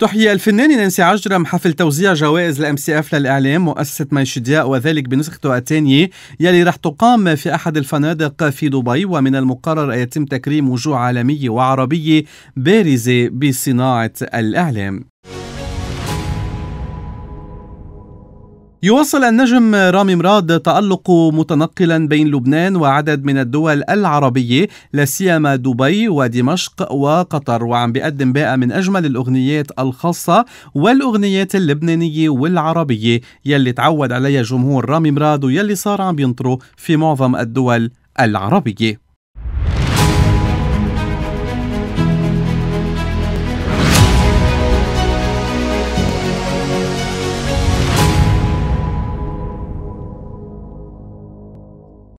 تحيي الفنانة نانسي عجرم حفل توزيع جوائز الMCF للإعلام مؤسسة ميشيدياء، وذلك بنسخته الثانية يلي رح تقام في أحد الفنادق في دبي، ومن المقرر أن يتم تكريم وجوه عالمية وعربية بارزة بصناعة الإعلام. يواصل النجم رامي مراد تألقه متنقلا بين لبنان وعدد من الدول العربية، لا سيما دبي ودمشق وقطر، وعم بيقدم باقة من أجمل الأغنيات الخاصة والأغنيات اللبنانية والعربية يلي تعود عليها جمهور رامي مراد ويلي صار عم ينطروا في معظم الدول العربية.